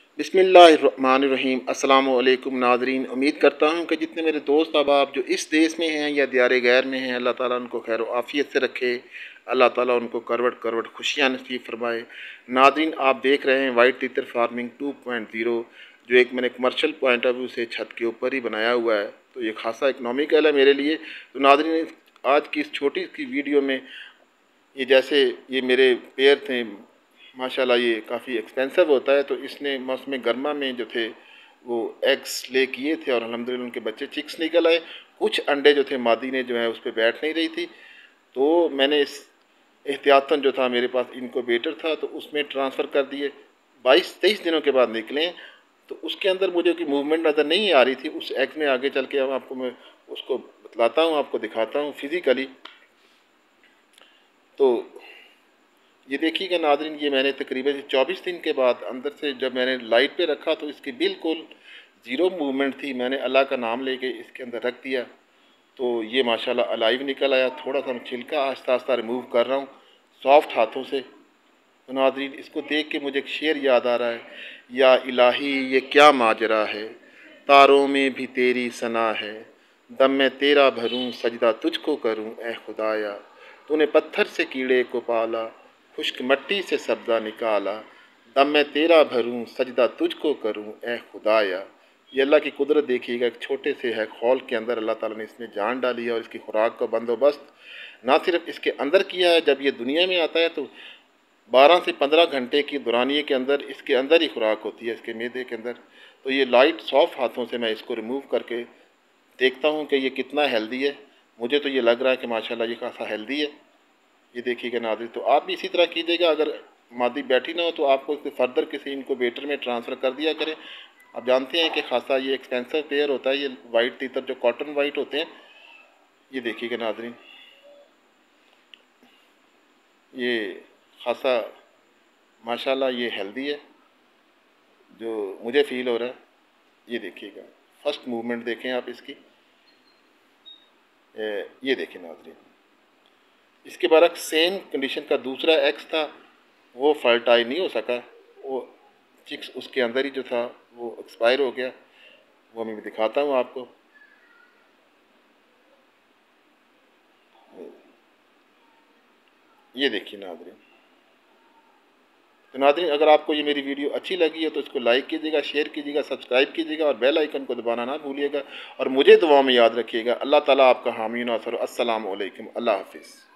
بسم اللہ الرحمن الرحیم۔ السلام علیکم ناظرین، امید کرتا ہوں کہ جتنے میرے دوست احباب جو اس دیش میں ہیں یا دیار غیر میں ہیں، اللہ تعالیٰ ان کو خیر و عافیت سے رکھے، اللہ تعالیٰ ان کو کروٹ کروٹ خوشیاں نصیب فرمائے۔ ناظرین، آپ دیکھ رہے ہیں وائٹ تیتر فارمنگ 2.0، جو میں نے کمرشل پوائنٹ آف ویو سے چھت کے اوپر ہی بنایا ہوا ہے، تو یہ خاصا اکنامیکل ہے میرے لیے۔ تو ناظرین، آج کی اس چھوٹی سی ویڈیو میں یہ جیسے یہ میرے پیر تھے، ماشاءاللہ یہ کافی ایکسپینسو ہوتا ہے، تو اس نے موسم گرما میں جو تھے وہ ایگز لے کیے تھے اور الحمدللہ ان کے بچے چکس نکل آئے۔ کچھ انڈے جو تھے مادی نے جو ہے اس پہ بیٹھ نہیں رہی تھی، تو میں نے اس احتیاطاً جو تھا میرے پاس انکوبیٹر تھا تو اس میں ٹرانسفر کر دیے۔ 22-23 دنوں کے بعد نکلیں تو اس کے اندر مجھے کوئی موومنٹ نظر نہیں آ رہی تھی۔ اس ایگ میں آگے چل کے آپ کو میں اس کو بتلاتا ہوں، آپ کو دکھاتا ہوں فزیکلی۔ تو یہ دیکھیے گا ناظرین، یہ میں نے تقریباً 24 دن کے بعد اندر سے جب میں نے لائٹ پہ رکھا تو اس کی بالکل زیرو موومنٹ تھی۔ میں نے اللہ کا نام لے کے اس کے اندر رکھ دیا تو یہ ماشاءاللہ الائیو نکل آیا۔ تھوڑا سا میں چھلکا آہستہ آہستہ ریموو کر رہا ہوں سافٹ ہاتھوں سے۔ تو ناظرین، اس کو دیکھ کے مجھے ایک شعر یاد آ رہا ہے، یا الہی یہ کیا ماجرا ہے، تاروں میں بھی تیری ثنا ہے، دم میں تیرا بھروں سجدہ تجھ کو کروں اے خدایا، تو نے پتھر سے کیڑے کو پالا، خشک مٹی سے سبزہ نکالا، دم میں تیرا بھروں سجدہ تجھ کو کروں اے خدایا۔ یہ اللہ کی قدرت دیکھیے گا، ایک چھوٹے سے ہے خول کے اندر اللہ تعالیٰ نے اس میں جان ڈالی ہے، اور اس کی خوراک کا بندوبست نہ صرف اس کے اندر کیا ہے، جب یہ دنیا میں آتا ہے تو 12 سے 15 گھنٹے کی دورانیے کے اندر اس کے اندر ہی خوراک ہوتی ہے، اس کے معدے کے اندر۔ تو یہ لائٹ سافٹ ہاتھوں سے میں اس کو ریموو کر کے دیکھتا ہوں کہ یہ کتنا ہیلدی ہے۔ مجھے تو یہ لگ رہا ہے کہ ماشاءاللہ یہ خاصا ہیلدی ہے۔ یہ دیکھیے گا ناظرین، تو آپ بھی اسی طرح کیجیے گا، اگر مادی بیٹھی نہ ہو تو آپ کو اس فردر کسی انکوبیٹر میں ٹرانسفر کر دیا کریں۔ آپ جانتے ہیں کہ خاصا یہ ایکسپینسو پیئر ہوتا ہے، یہ وائٹ تیتر جو کاٹن وائٹ ہوتے ہیں۔ یہ دیکھیے گا ناظرین، یہ خاصا ماشاءاللہ یہ ہیلدی ہے، جو مجھے فیل ہو رہا ہے۔ یہ دیکھیے گا، فرسٹ موومنٹ دیکھیں آپ اس کی، یہ دیکھیں ناظرین۔ اس کے برعکس سیم کنڈیشن کا دوسرا ایکس تھا، وہ فرٹائل نہیں ہو سکا، وہ چکس اس کے اندر ہی جو تھا وہ ایکسپائر ہو گیا۔ وہ میں دکھاتا ہوں آپ کو۔ یہ دیکھیے ناظرین۔ تو ناظرین، اگر آپ کو یہ میری ویڈیو اچھی لگی ہے تو اس کو لائک کیجیے گا، شیئر کیجیے گا، سبسکرائب کیجیے گا، اور بیل آئیکن کو دبانا نہ بھولیے گا، اور مجھے دعاؤں میں یاد رکھیے گا۔ اللہ تعالیٰ آپ کا حامی و ناصر۔ السلام علیکم، اللہ حافظ۔